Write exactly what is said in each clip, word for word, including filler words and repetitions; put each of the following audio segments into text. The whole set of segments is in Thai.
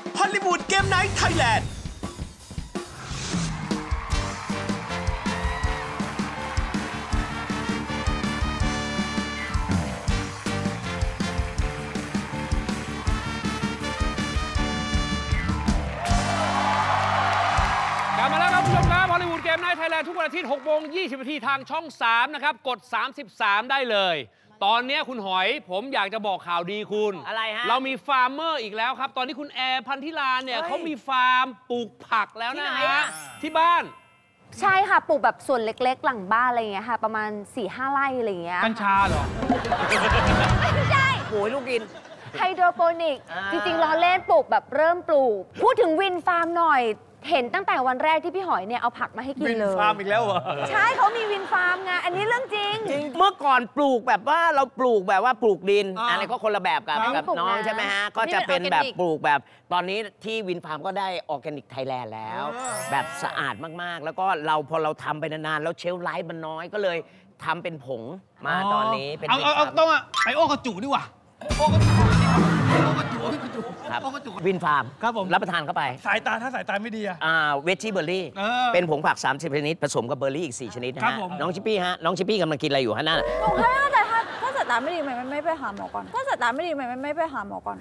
ฮอลลีวูดเกมไนท์ไทยแลนด์มาแล้วครับผู้ชมครับฮอลลีวูดเกมไนท์ไทยแลนด์ทุกวันอาทิตย์หกโมงยี่สิบนาทีทางช่องสามนะครับกดสามสิบสามได้เลยตอนนี้คุณหอยผมอยากจะบอกข่าวดีคุณอะไรฮะเรามีฟาร์มเมอร์อีกแล้วครับตอนนี้คุณแอร์พันธิลาเนี่ยเขามีฟาร์มปลูกผักแล้วนะฮะที่บ้านใช่ค่ะปลูกแบบส่วนเล็กๆหลังบ้านอะไรอย่างเงี้ยค่ะประมาณ สี่ห้า ไร่อะไรอย่างเงี้ยกัญชาเหรอไม่ใช่โอ้ยลูกดินไฮโดรโปนิกจริงๆล้อเล่นปลูกแบบเริ่มปลูกพูดถึงวินฟาร์มหน่อยเห็นตั้งแต่วันแรกที่พี่หอยเนี่ยเอาผักมาให้กินเลยวินฟาร์มอีกแล้วเหรอใช่เขามีวินฟาร์มไงอันนี้เรื่องจริงจริงเมื่อก่อนปลูกแบบว่าเราปลูกแบบว่าปลูกดินอะไรก็คนละแบบกับกับน้องใช่ไหมฮะก็จะเป็นแบบปลูกแบบตอนนี้ที่วินฟาร์มก็ได้ออร์แกนิกไทยแลนด์แล้วแบบสะอาดมากๆแล้วก็เราพอเราทำไปนานๆแล้วเชลฟ์ไลฟ์มันน้อยก็เลยทำเป็นผงมาตอนนี้เป็นเอาเอาเอาต้องอ่ะไปโอ้กระจูดีกว่าโอ้กระจูโอ้กระจูครับวินฟาร์มครับผมรับประทานเข้าไปสายตาถ้าสายตาไม่ดีอะอ่าเวจจี้เบอร์รี่เป็นผงผักสามสิบชนิดผสมกับเบอร์รี่อีกสี่ชนิดนะฮะน้องชิปปี้ฮะน้องชิปปี้กำลังกินอะไรอยู่ฮะนั่นโอเคแต่ถ้าถ้าสายตาไม่ดีมันไม่ไปหาหมอก่อนถ้าสายตาไม่ดีมันไม่ไปหาหมอก่อน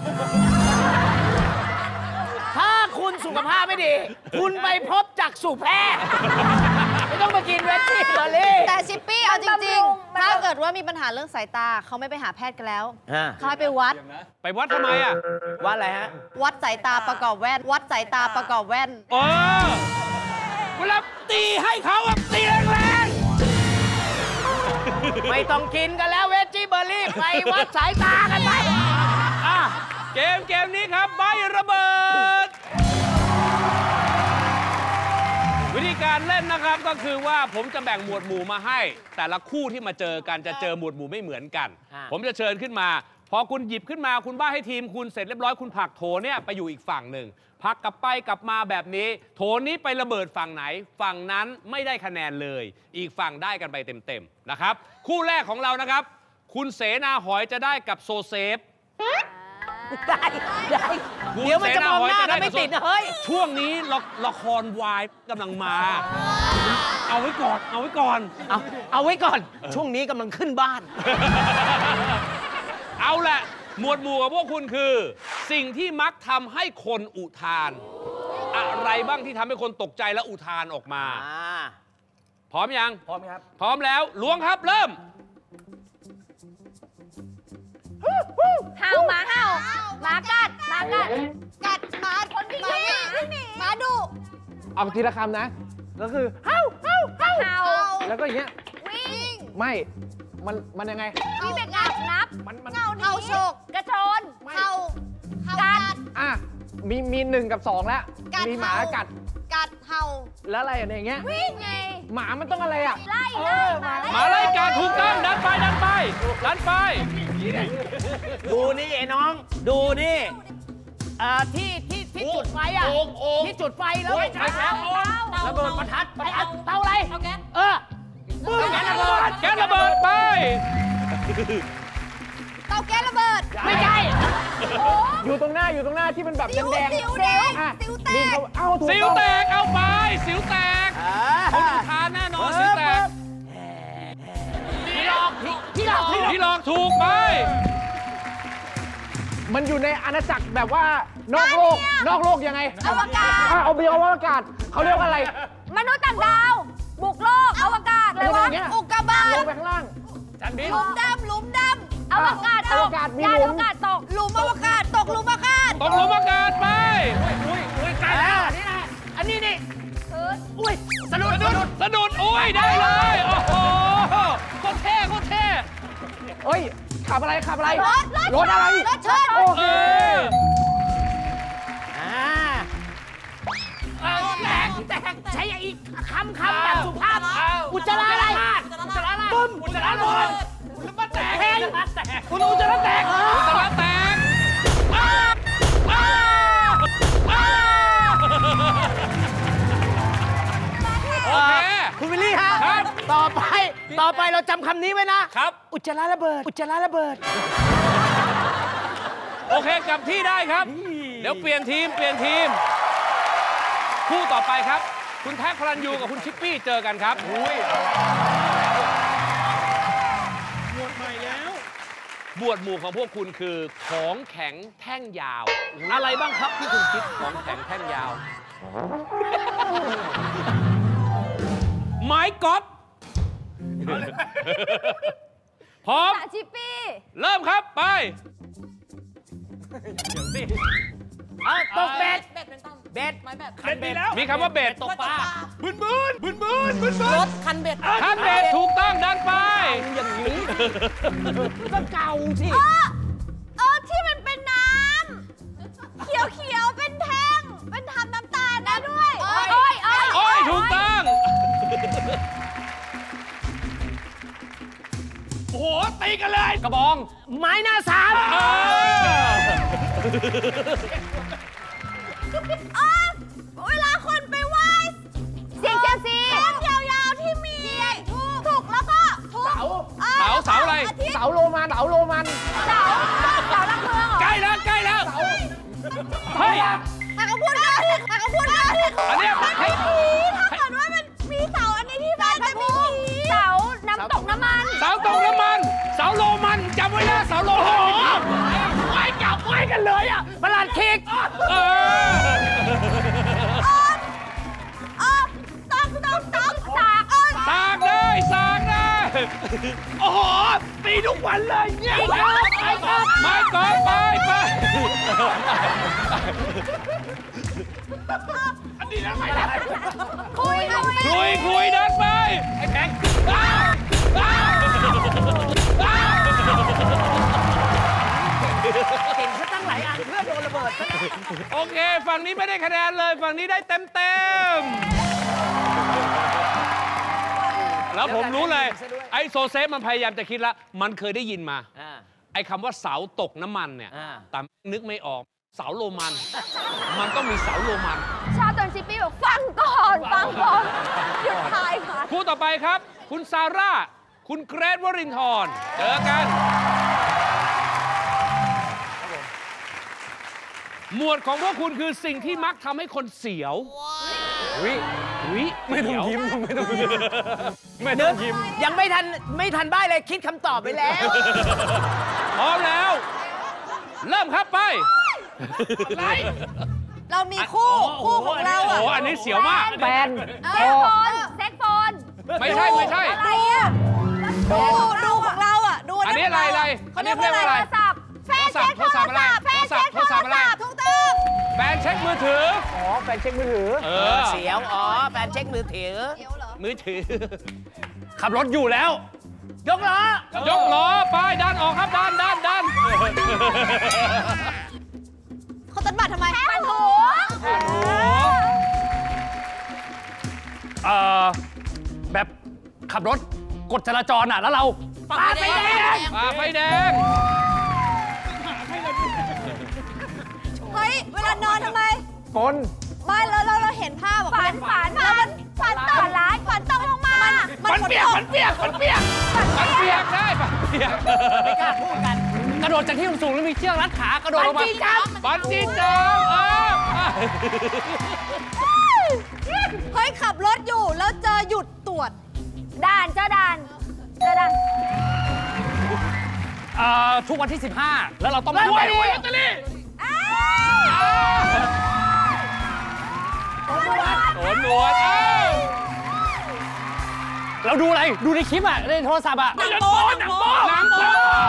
ถ้าคุณสุขภาพไม่ดีคุณไปพบจักษุแพทย์ไม่ต้องมากินเวจจี้เบอร์รี่แต่ชิปปี้เอาจริงๆถ้าเกิดว่ามีปัญหาเรื่องสายตาเขาไม่ไปหาแพทย์กันแล้วเขาไปวัดไปวัดทำไมอ่ะวัดอะไรฮะวัดสายตาประกอบแว่นวัดสายตาประกอบแว่นอ๋อเวลาตีให้เขาแบบตีแรงๆไม่ต้องกินกันแล้วเวจจี้เบอร์รี่ไปวัดสายตากันไปอ่ะเกมเกมนี้ครับใบระเบิดวิธีการเล่นนะครับก็คือว่าผมจะแบ่งหมวดหมู่มาให้แต่ละคู่ที่มาเจอกันจะเจอหมวดหมู่ไม่เหมือนกันผมจะเชิญขึ้นมาพอคุณหยิบขึ้นมาคุณบ้าให้ทีมคุณเสร็จเรียบร้อยคุณผลักโถเนี่ยไปอยู่อีกฝั่งหนึ่งพักกลับไปกลับมาแบบนี้โถนี้ไประเบิดฝั่งไหนฝั่งนั้นไม่ได้คะแนนเลยอีกฝั่งได้กันไปเต็มๆนะครับคู่แรกของเรานะครับคุณเสนาหอยจะได้กับโซเซฟได้ได้เดี๋ยวมันจะมองหน้ากันไม่ติดนะเฮ้ยช่วงนี้ละครวายกำลังมาเอาไว้ก่อนเอาไว้ก่อนเอาเอาไว้ก่อนช่วงนี้กำลังขึ้นบ้านเอาแหละหมวดหมู่ของพวกคุณคือสิ่งที่มักทำให้คนอุทานอะไรบ้างที่ทำให้คนตกใจและอุทานออกมาพร้อมยังพร้อมครับพร้อมแล้วล้วงครับเริ่มเห่าหมาเห่าหมากัดหมากัดกัดหมาคนวิ่งหนีหมาดุเอาทีละคำนะก็คือเห่าเห่าเห่าแล้วก็อย่างเงี้ยวิ่งไม่มันมันยังไงวิ่งไปนับนับมันมันเห่าเห่าโฉกกระโจนเห่าเห่ากัดอ่ะมีมีหนึ่งกับสองแล้วมีหมากัดกัดเห่าแล้วอะไรอย่างเงี้ยวิ่งไงหมามันต้องอะไรอ่ะไล่ไล่หมาไล่กัดถูกต้องดันไปดันไปดันไปดูนี่ไอ้น้องดูนี่เอ่อที่ที่ที่จุดไฟอ่ะที่จุดไฟแล้วไปแล้วระเบิดประทัดประทัดเตาอะไรเออปืนแก๊สระเบิดแก๊สระเบิดไปเตาแก๊สระเบิดไม่ใช่อยู่ตรงหน้าอยู่ตรงหน้าที่มันแบบแดงๆสิวแดงสิวแตกเอาถูกสิวแตกเอาไปสิวแตกคนอุทานแน่นอนสิวแตกที่หลอกที่หลอกที่หลอกถูกไปมันอยู่ในอาณาจักรแบบว่านอกโลกนอกโลกยังไงอวกาศเอาเบียร์อวกาศเขาเรียกว่าอะไรมนุษย์ต่างดาวบุกโลกอวกาศอะไรวะอุกกาบาตลงไปข้างล่างจานบินหลุมดำหลุมดำอวกาศตกยานอวกาศตกหลุมอวกาศตกหลุมอวกาศตกหลุมอวกาศไปอุ้ยอุ้ยใกล้แล้วนี่นะอันนี้นี่อุ้ยสะดุดสะดุดสะดุดอุ้ยได้เลยโอ้โหโคตรเท่โคตรเท่เฮ้ยขับอะไรขับอะไรรถรถอะไรรถชนโอเคอ่าแตกแตกใช้อีกคำคำแบบสุภาพอุจจาระอะไรอุจจาระอะไรบึ้มอุจจาระหมดอุจจาระแตกคุณอุจจาระแตกอุจจาระแตกอ้าอ้าอ้าโอเคคุณวิลลี่ฮะต่อไปต่อไปเราจำคำนี้ไว้นะครับอุจจาระระเบิดอุจจาระระเบิดโอเคกลับที่ได้ครับเดี๋ยวเปลี่ยนทีมเปลี่ยนทีมคู่ต่อไปครับคุณแท็กพลันยูกับคุณชิปปี้เจอกันครับอุ้ยหมวดใหม่แล้วหมวดหมู่ของพวกคุณคือของแข็งแท่งยาวอะไรบ้างครับที่คุณคิดของแข็งแท่งยาวไม้กอล์ฟพร้อมชิปปี้เริ่มครับไปเอาตกเบ็ดเบ็ดเป็นต้อมเบ็ดไม้เบ็ดเบ็ดมีแล้วมีคำว่าเบ็ดตกปลาบึนบึนบึนบึนบึนบึนรถคันเบ็ดคันเบ็ดถูกต้องดันไปอย่างนี้ก็เก่าสิเออที่มันเป็นน้ำเขียวเขียวเป็นแท่งเป็นทำน้ำตาลได้ด้วยโอ้ยโอ้ยโอ้ยถูกต้องโอ้โหตีกันเลยกระบองไม้หน้าสามเวลาคนไปไหว้เสียงเซียมซีเส้นยาวๆที่มีถูกแล้วก็ถูกเสาเสาเสาอะไรเสาโรมันเสาโรมันเสาเสาลักเมืองเหรอใกล้แล้วใกล้แล้วเฮ้ยถ้าเขาพูดได้ถ้าเขาพูดได้อันนี้มันไม่มีถ้าเกิดว่ามันมีเสาอันนี้ที่บ้านจะมีเสาน้ำตกน้ำมันเสาตกน้ำมันเสาโรมันจำไว้นะเสาโรมันไว้จับไว้กันเลยอ่ะประหลาดคิกเออต้องต้องต้องสากสากได้สากได้โอ้โหตีทุกวันเลยเนี่ยไปครับไม่ก่อนไปไปอันนี้แล้วไม่ได้คุยคุยคุยเดินไปไอ้แข็งเก่งซะตั้งหลายอันเพื่อโดนระเบิดโอเคฝั่งนี้ไม่ได้คะแนนเลยฝั่งนี้ได้เต็มเต็มแล้วผมรู้เลยไอ้โซเซฟมันพยายามจะคิดแล้วมันเคยได้ยินมาไอ้คำว่าเสาตกน้ำมันเนี่ยแต่นึกไม่ออกเสาโรมันมันต้องมีเสาโรมันชาตอนชิปปี้บอกฟังก่อนฟังก่อนหยุดทายค่ะคู่ต่อไปครับคุณซาร่าคุณเกรทวรินทร์เจอกันหมวดของพวกคุณคือสิ่งที่มักทำให้คนเสียววิวิไม่ต้องยิ้มไม่ต้องยิ้มไม่ต้องยิ้มยังไม่ทันไม่ทันใบ้เลยคิดคำตอบไปแล้วพร้อมแล้วเริ่มครับไปอะไรเรามีคู่คู่ของเราอ่ะโอ้อันนี้เสียวมากแฟนเซ็กโฟนเซ็กโฟนไม่ใช่ไม่ใช่อะไรอ่ะดูดูของเราอ่ะดูอันนี้อะไรอะไรเขาเรียกว่าอะไรแฟนเช็คโทรศัพท์อะไรแฟนเช็คโทรศัพท์อะไรถูกต้องแฟนเช็คมือถืออ๋อแฟนเช็คมือถือเออเสียวอ๋อแฟนเช็คมือถือมือถือขับรถอยู่แล้วยกล้อยกล้อไปดันออกครับดันดันดันเขาตัดบัตรทำไมปันหูเอ่อแบบขับรถกฎจราจรอ่ะแล้วเราฝ่าไฟแดงฝ่าไฟแดงเฮ้ยเวลานอนทำไมกลไม่แล้วเราเราเห็นภาพฝันฝันแล้วมันฝันตกร้ายฝันตกลงมามันเปียกมันเปียกมันเปียกมันเปียกได้ฝันเปียกไม่กล้าพูดกันกระโดดจากที่สูงแล้วมีเชือกรัดขากระโดดลงมาบันจี้จัมป์เฮ้ยขับรถอยู่แล้วเจอหยุดตรวจด่านเจ้าด่านเจ้าด่านทุกวันที่สิบห้าแล้วเราต้องมาด้วยลอตเตอรี่โอนหนวดเราดูอะไรดูในคลิปอ่ะในโทรศัพท์อ่ะหนังโป๊หนังโป๊หนังโป๊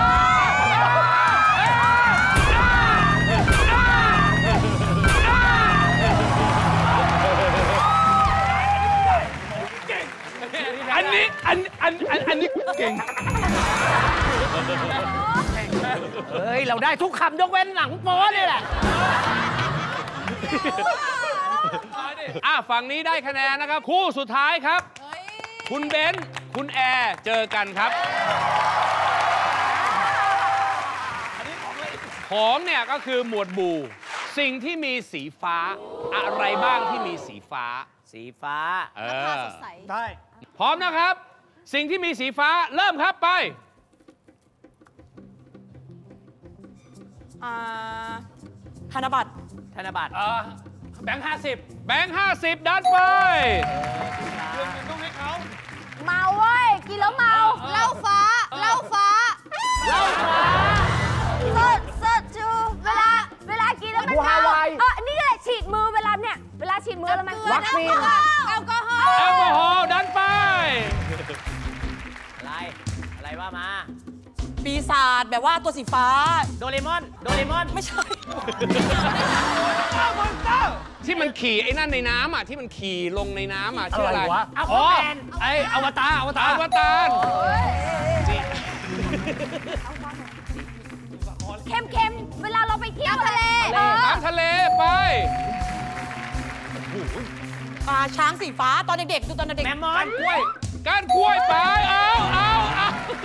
อันนี้อันอันอันอันนี้เก่งเฮ้ยเราได้ทุกคำยกเว้นหนังโป๊นี่แหละอ่ะฝั่งนี้ได้คะแนนนะครับคู่สุดท้ายครับคุณเบนซ์คุณแอร์เจอกันครับของเนี่ยก็คือหมวดหมู่สิ่งที่มีสีฟ้าอะไรบ้างที่มีสีฟ้าสีฟ้าเออได้พร้อมนะครับสิ่งที่มีสีฟ้าเริ่มครับไปธนบัตรธนบัตรเออแบงค์ห้าสิบแบงค์ห้าสิบดันไปต้องให้เขาเมาเว้ย กินแล้วเมาเหล้าฟ้าเหล้าฟ้าเหล้าฟ้าสดสดจูเวลาเวลากินแล้วมันเมาเออนี่แหละฉีดมือเวลาเนี่ย เวลาฉีดมือแล้วมันวัคซีนแอลกอฮอล์แอลกอฮอล์ดันไปอะไร อะไรว่ามาปีศาจแบบว่าตัวสีฟ้าโดเรมอน โดเรมอนไม่ใช่ที่มันขี่ไอ้นั่นในน้ำอ่ะที่มันขี่ลงในน้ำอ่ะชื่ออะไรอะไรวะอ๋อ Aquaman ไออวตารอวตารอวตารเค็มเค็มเวลาเราไปเที่ยวทะเลเออน้ำทะเลไปอ่าช้างสีฟ้าตอนเด็กๆดูตอนเด็กแมมมอก้าน นกล้วยก้านกล้วยไป เอาเอาเอา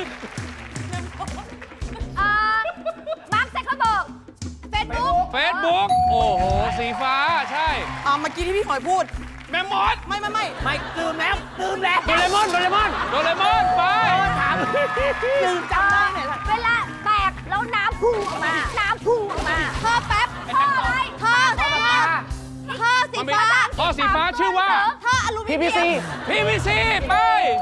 เออมาร์คแซคเคอร์เบิร์กเฟซบุ๊กเฟซบุ๊กโอ้โห สีฟ้าใช่อ่าเมื่อกี้ที่พี่หอยพูดแมมมอสไม่ไม่ไม่ไม่ลืมแล้วลืมแล้วโดเรมอน โดเรมอน โดเรมอนไปถามลืมจำได้ไหนล่ะเวลาแตกแล้วน้ำพุ่งออกมา น้ำพุ่งออกมาท่อแป๊บท่ออะไรท่อท่อท่อสีฟ้าท่อสีฟ้าชื่อว่าท่ออลูมิพีเนีพียซีมพี วี ซี ไป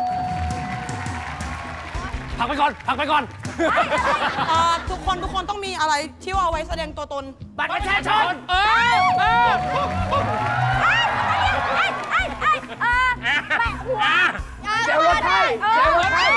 พักไปก่อน พักไปก่อนอ่าทุกคนทุกคนต้องมีอะไรที่ว่าเอาไว้แสดงตัวตนบัตรประชาชนเออเออไอ้ไอ้ไอ้เออแปะหัวเจลรถไข้เอเจลอรถไข้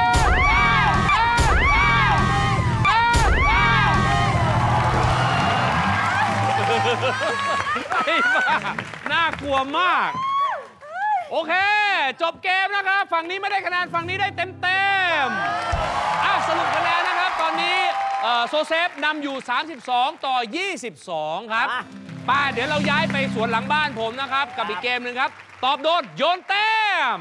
ไอ้บ้าน่ากลัวมาก โอเค จบเกมนะครับ ฝั่งนี้ไม่ได้คะแนน ฝั่งนี้ได้เต็มเต็มๆอ่ะสรุปคะแนนนะครับ ตอนนี้เอ่อโซเซฟนำอยู่ สามสิบสอง ต่อ ยี่สิบสอง ครับอ่ะป้าเดี๋ยวเราย้ายไปสวนหลังบ้านผมนะครับ กับอีกเกมหนึ่งครับ ตอบโดนโยนแต้ม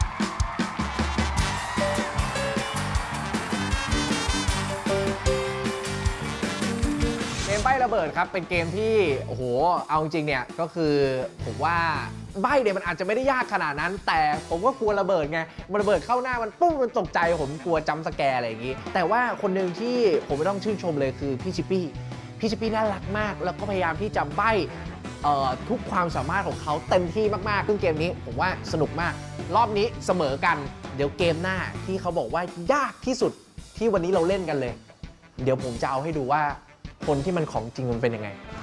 เกมใบ้ระเบิดครับ เป็นเกมที่ โอ้โห เอาจริงๆเนี่ย ก็คือผมว่าใบ้เนี่ยมันอาจจะไม่ได้ยากขนาดนั้น แต่ผมก็กลัวระเบิดไง มันระเบิดเข้าหน้ามันปุ้งมันตกใจ ผมกลัวจัมป์สแกร์อะไรอย่างนี้ แต่ว่าคนหนึ่งที่ผมไม่ต้องชื่นชมเลยคือพี่ชิปปี้ พี่ชิปปี้น่ารักมาก แล้วก็พยายามที่จะใบ้เอ่อทุกความสามารถของเขาเต็มที่มากๆซึ่งเกมนี้ผมว่าสนุกมาก รอบนี้เสมอกัน เดี๋ยวเกมหน้าที่เขาบอกว่ายากที่สุดที่วันนี้เราเล่นกันเลย เดี๋ยวผมจะเอาให้ดูว่าคนที่มันของจริงมันเป็นยังไง